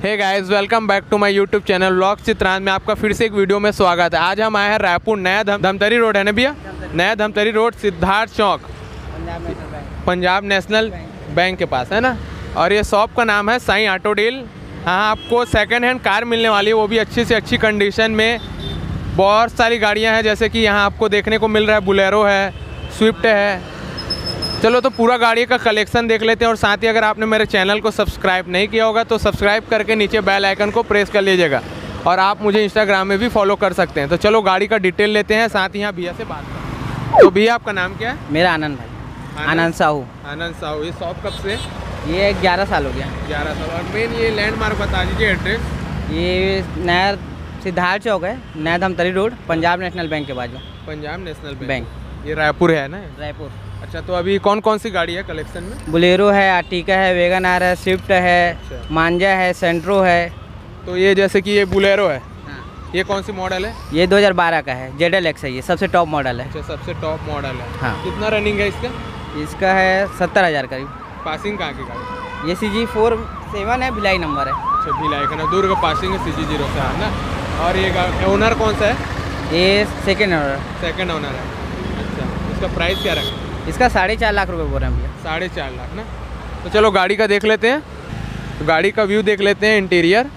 Hey guys, welcome back to my YouTube channel vlog Chitrant में आपका फिर से एक वीडियो में स्वागत है। आज हम आए हैं रायपुर नया धमतरी रोड है ना भैया, नया Dhamtari road Siddharth chowk Punjab national bank के पास है ना। और ये शॉप का नाम है साईं ऑटो डील। यहाँ आपको सेकंड हैंड कार मिलने वाली है, वो भी अच्छी से अच्छी कंडीशन में। बहुत सारी गाड़ियाँ हैं, जैसे कि यहाँ आपको देखने को मिल रहा है बुलेरो है, स्विफ्ट है। चलो तो पूरा गाड़ी का कलेक्शन देख लेते हैं। और साथ ही अगर आपने मेरे चैनल को सब्सक्राइब नहीं किया होगा तो सब्सक्राइब करके नीचे बेल आइकन को प्रेस कर लीजिएगा। और आप मुझे इंस्टाग्राम में भी फॉलो कर सकते हैं। तो चलो गाड़ी का डिटेल लेते हैं, साथ ही यहाँ भैया से बात करते हैं। तो भैया आपका नाम क्या है? मेरा आनंद भाई, आनंद साहू। आनंद साहू। ये शॉप कब से? ये 11 साल हो गया। 11 साल। और मेन ये लैंडमार्क बता दीजिए, एड्रेस। ये नया सिद्धार्थ चौक है, नया Dhamtari road, Punjab national bank के बाजू। Punjab national bank. ये रायपुर है ना? रायपुर। अच्छा, तो अभी कौन कौन सी गाड़ी है कलेक्शन में? बुलेरो है, आर्टिका है, वैगन आर है, स्विफ्ट है, अच्छा। मांजा है, सेंट्रो है। तो ये जैसे कि ये बुलेरो है, हाँ। ये कौन सी मॉडल है? ये 2012 का है, ZLX है, ये सबसे टॉप मॉडल है। अच्छा, सबसे टॉप मॉडल है। हाँ। कितना रनिंग है इसका? इसका है 70,000 करीब। पासिंग कहाँ की गाड़ी? ये CG47 है, भिलाई नंबर है। अच्छा, भिलाई का ना, दुर्ग पासिंग है, CG07 है ना। और ये ओनर कौन सा है? ये सेकेंड ओनर। सेकंड ओनर है। अच्छा, इसका प्राइस क्या रखा? इसका 4.5 लाख रुपये बोल रहे हैं भैया। 4.5 लाख ना। तो चलो गाड़ी का देख लेते हैं, तो गाड़ी का व्यू देख लेते हैं। इंटीरियर,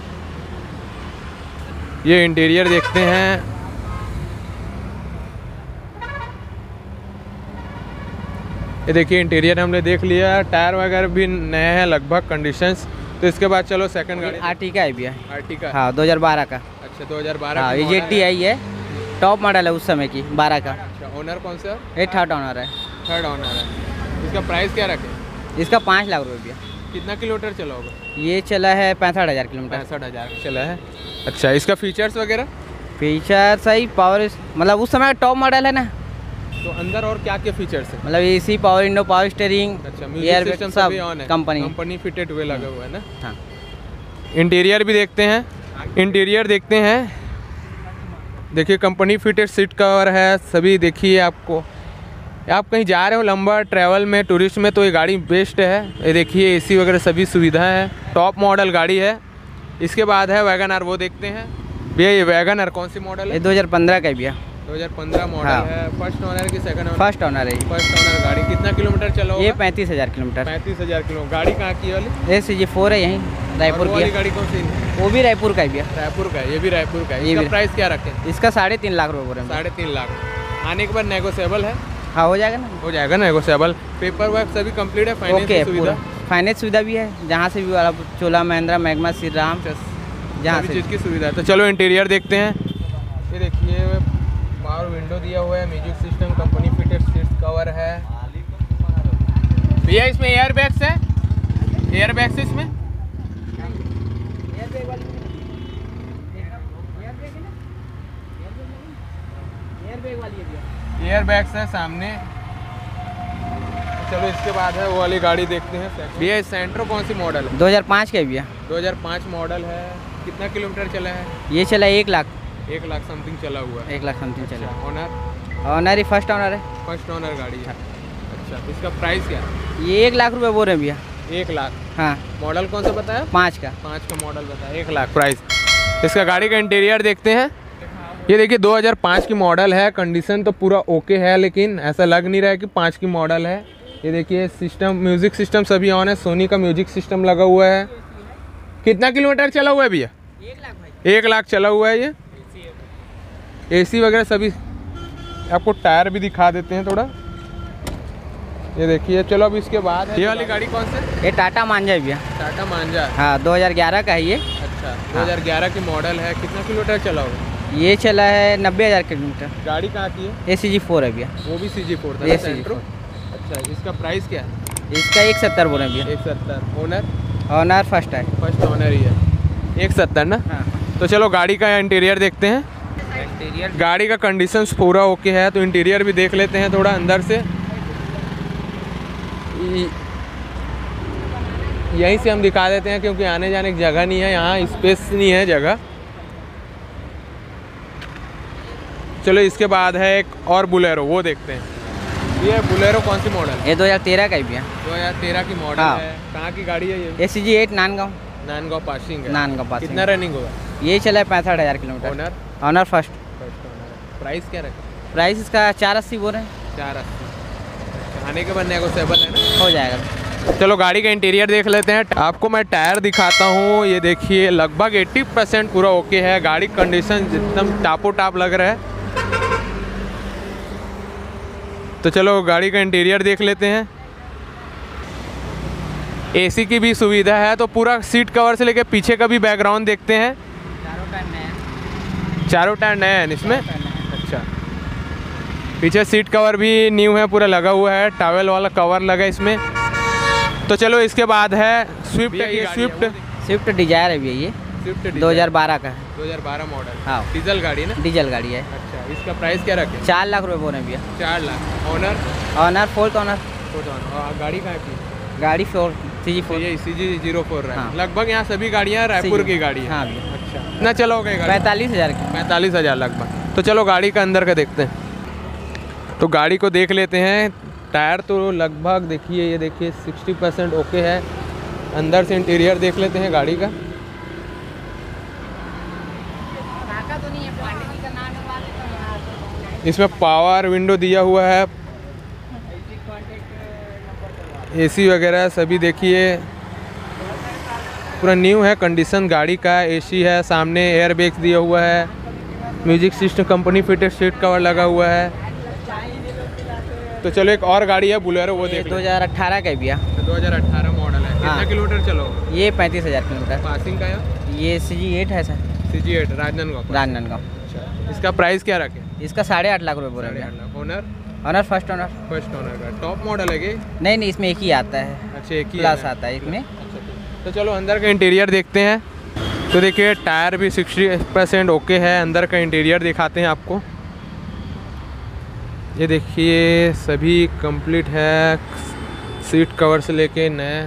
ये इंटीरियर देखते हैं। ये देखिए इंटीरियर हमने देख लिया, टायर वगैरह भी नए हैं लगभग कंडीशंस। तो इसके बाद चलो सेकंड गाड़ी। आर्टिका है भैया। आर्टिका। हाँ, 2012 का। अच्छा, 2012। हाँ, ये GTI है, टॉप मॉडल है उस समय की, 12 का। अच्छा, ओनर कौन सा? ये थर्ड ओनर है। थर्ड ओनर है। इसका प्राइस क्या रखे? इसका 5 लाख रुपये भैया। कितना किलोमीटर चला होगा? ये चला है 65,000 किलोमीटर। 65,000 चला है। अच्छा, इसका फीचर्स वगैरह? फीचर सही, पावर मतलब उस समय टॉप मॉडल है ना। तो अंदर और क्या क्या फीचर्स है? मतलब AC, power window, power steering, अच्छा, एयर म्यूजिक बैग सिस्टम सब सभी ऑन है। कंपनी फिटेड हुए लगे हुए हैं ना। हाँ। इंटीरियर भी देखते हैं, इंटीरियर देखते हैं। देखिए कंपनी फिटेड सीट कवर है सभी। देखिए आपको, आप कहीं जा रहे हो लंबा ट्रैवल में, टूरिस्ट में, तो ये गाड़ी बेस्ट है। ये देखिए AC वगैरह सभी सुविधाएं हैं, टॉप मॉडल गाड़ी है। इसके बाद है वैगन आर, वो देखते हैं भैया। ये वैगन आर कौन सी मॉडल है? ये 2015 का है भैया। 2015 मॉडल। हाँ। है। फर्स्ट ओनर की सेकंड ओनर? फर्स्ट ओनर है। फर्स्ट ओनर गाड़ी। कितना किलोमीटर चला होगा? ये 35,000 किलोमीटर। 35,000 किलो। गाड़ी कहाँ की वाली? ये CG4 है, यहीं रायपुर और वो वाली की। गाड़ी कौन सी? वो भी रायपुर का है भैया। रायपुर का है, ये भी रायपुर का है। ये इसका भी। प्राइस क्या रखें? इसका 3.5 लाख रुपये बोल रहे हैं। 3.5 लाख। आने के बाद नेगोशिएबल है? हाँ, हो जाएगा ना। हो जाएगा नेगोशिएबल। पेपर वर्क सभी कंप्लीट है, फाइनेंस ओके, की सुविधा? फाइनेंस सुविधा भी है, जहाँ से भी वाला चोला महिंद्रा, मैग्मा, श्री राम, जहाँ सभी से चीज़ की सुविधा है। तो चलो इंटीरियर देखते हैं। ये देखिए पावर विंडो दिया हुआ है, music system, company fitted seat cover है भैया। इसमें एयर बैग्स है? एयर बैग्स इसमें? एयर बैग्स है सामने। चलो इसके बाद है वो वाली गाड़ी देखते हैं भैया। सेंट्रो कौन सी मॉडल है? 2005 का है भैया। 2005 मॉडल है। कितना किलोमीटर चला है? ये चला 1 लाख। 1 लाख समथिंग चला हुआ है। 1 लाख समथिंग चला। ओनर? ऑनर ही फर्स्ट ऑनर है। फर्स्ट ओनर गाड़ी है। अच्छा, इसका प्राइस क्या है? ये 1 लाख रुपये बोल रहे हैं भैया। 1 लाख। हाँ। मॉडल कौन सा बताया? 5 का। 5 का मॉडल बताया, 1 लाख प्राइस। इसका गाड़ी का इंटीरियर देखते हैं। ये देखिए 2005 की मॉडल है, कंडीशन तो पूरा ओके है, लेकिन ऐसा लग नहीं रहा है कि 5 की मॉडल है। ये देखिए सिस्टम, म्यूजिक सिस्टम सभी ऑन है, सोनी का म्यूजिक सिस्टम लगा हुआ है। कितना किलोमीटर चला हुआ है भैया? 1 लाख भाई। 1 लाख चला हुआ है। ये AC वगैरह सभी। आपको टायर भी दिखा देते हैं थोड़ा। ये देखिए। चलो अब इसके बाद ये वाली गाड़ी कौन सी? ये टाटा मांजा है भैया। टाटा मांजा। हाँ, 2011 का है ये। अच्छा, 2011 की मॉडल है। कितना किलोमीटर चला होगा? ये चला है 90,000 किलोमीटर। गाड़ी कहाँ की है? ये CG4 है भैया। वो भी CG4 था? ये सेंट्रो। CG4। अच्छा, इसका प्राइस क्या है? इसका 170 बोल रहे हैं भैया। 170। ओनर? ऑनर फर्स्ट है। फर्स्ट ओनर ही है। 170 ना। हाँ। तो चलो गाड़ी का इंटीरियर देखते हैं। इंटीरियर गाड़ी का कंडीशंस पूरा ओके है, तो इंटीरियर भी देख लेते हैं थोड़ा अंदर से। यहीं से हम दिखा देते हैं, क्योंकि आने जाने की जगह नहीं है, यहाँ स्पेस नहीं है जगह। चलो इसके बाद है एक और बुलेरो, वो देखते हैं। ये बुलेरो कौन सी मॉडल है? ये 2013 का ही भैया। 2013 की मॉडल हाँ। है। कहाँ की गाड़ी है ये? ये CG8 नांदगांव। नांदगांव पासिंग है। नांदगांव पासिंग। कितना रनिंग होगा? ये चला है 65,000 kilometre. Owner? Owner first. Price क्या रखा? प्राइस इसका 480 बोल रहे हैं। 480। आने के बाद नेगोशिएबल है ना? हो जाएगा। चलो गाड़ी का इंटीरियर देख लेते हैं। आपको मैं टायर दिखाता हूँ। ये देखिए लगभग 80% पूरा ओके है। गाड़ी कंडीशन एकदम टापो टाप लग रहा है। तो चलो गाड़ी का इंटीरियर देख लेते हैं। एसी की भी सुविधा है। तो पूरा सीट कवर से लेके पीछे का भी बैकग्राउंड देखते हैं। चारों टायर नए हैं इसमें। अच्छा, पीछे सीट कवर भी न्यू है, पूरा लगा हुआ है। टॉवेल वाला कवर लगा इसमें। तो चलो इसके बाद है स्विफ्ट। ये स्विफ्ट डिजायर है भैया। ये स्विफ्ट 2012 का है। 2012 मॉडल। हाँ, डीजल गाड़ी ना? डीजल गाड़ी है। अच्छा, इसका प्राइस क्या रखे? 4 लाख रुपए बोल रहे हैं भैया। 4 lakh. Owner? Owner fourth owner. गाड़ी कहाँ की? गाड़ी CG4। ये CG04 है। हाँ। लगभग यहाँ सभी गाड़ियाँ रायपुर की गाड़ी है। हाँ भैया। अच्छा, कितना चला होगा? 45,000 की। 45,000 लगभग। तो चलो गाड़ी का अंदर का देखते हैं। तो गाड़ी को देख लेते हैं। टायर तो लगभग देखिए, ये देखिए 60% ओके है। अंदर से इंटीरियर देख लेते हैं गाड़ी का। इसमें पावर विंडो दिया हुआ है। एसी वगैरह सभी देखिए पूरा न्यू है कंडीशन गाड़ी का। एसी है, सामने एयर बैग्स दिया हुआ है। Music system company fitted seat cover लगा हुआ है। तो चलो एक और गाड़ी है बुलेरो, वो देख 2018 का है भैया। 2018 मॉडल है। कितना किलोमीटर चलो? ये 35,000 किलोमीटर। पासिंग का है? ये CG8 है सर। CG8 राजनांदगांव। राजनांदगांव। अच्छा, इसका प्राइस क्या रखे? इसका 8.5 लाख रुपए बोल रहे हैं। Owner? Owner first owner. First owner का टॉप मॉडल है कि? नहीं, इसमें एक ही आता है। अच्छा, एक ही प्लस आता है इसमें। तो चलो अंदर का इंटीरियर देखते हैं। तो देखिए टायर भी 60% ओके है। अंदर का इंटीरियर दिखाते हैं आपको। ये देखिए सभी कंप्लीट है, सीट कवर से लेके नए।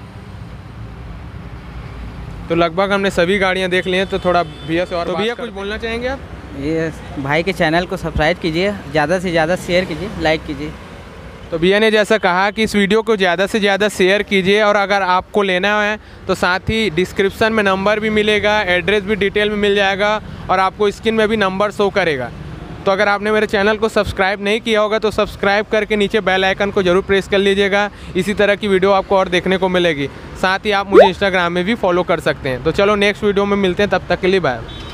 तो लगभग हमने सभी गाड़ियां देख ली हैं। तो थोड़ा भैया से और तो भैया कुछ बोलना चाहेंगे आप? ये भाई के चैनल को सब्सक्राइब कीजिए, ज़्यादा से ज़्यादा शेयर कीजिए, लाइक कीजिए। तो भैया ने जैसा कहा कि इस वीडियो को ज़्यादा से ज़्यादा शेयर कीजिए। और अगर आपको लेना है तो साथ ही डिस्क्रिप्शन में नंबर भी मिलेगा, एड्रेस भी डिटेल में मिल जाएगा और आपको स्क्रीन में भी नंबर शो करेगा। तो अगर आपने मेरे चैनल को सब्सक्राइब नहीं किया होगा तो सब्सक्राइब करके नीचे बेल आइकन को जरूर प्रेस कर लीजिएगा। इसी तरह की वीडियो आपको और देखने को मिलेगी। साथ ही आप मुझे इंस्टाग्राम में भी फॉलो कर सकते हैं। तो चलो नेक्स्ट वीडियो में मिलते हैं, तब तक के लिए बाय।